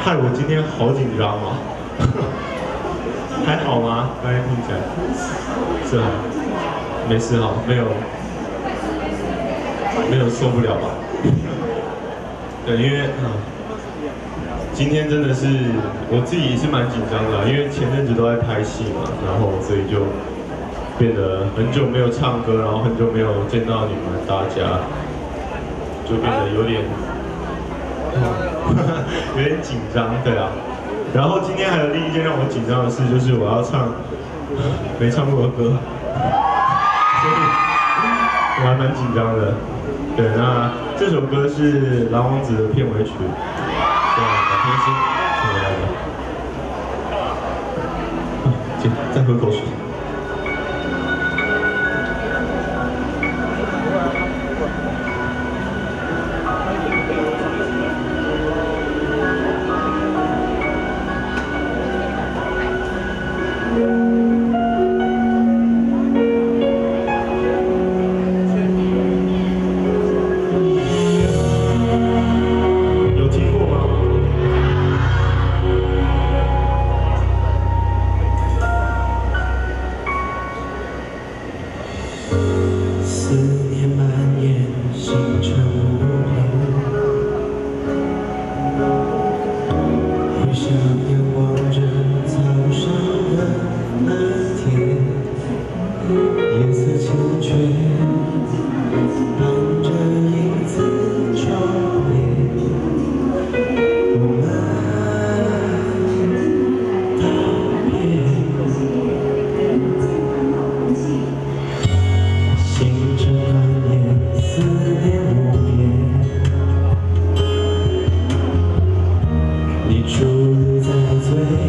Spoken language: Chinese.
害我今天好紧张哦。还好吗？刚才听起来是还没事哈，没有受不了吧？对，因为今天真的是我自己是蛮紧张的，因为前阵子都在拍戏嘛，然后所以就变得很久没有唱歌，然后很久没有见到你们大家，就变得有点有点紧张，对啊。然后今天还有另一件让我紧张的事，就是我要唱没唱过的歌，所以我还蛮紧张的。对，那这首歌是《蓝王子》的片尾曲，对，马天星唱来的。姐，再喝口水。 思念蔓延，星辰无边。回想仰望着草上的那天，夜色缱绻，伴着影子窗边，我们道别。星辰蔓延，思念无边。你伫立在最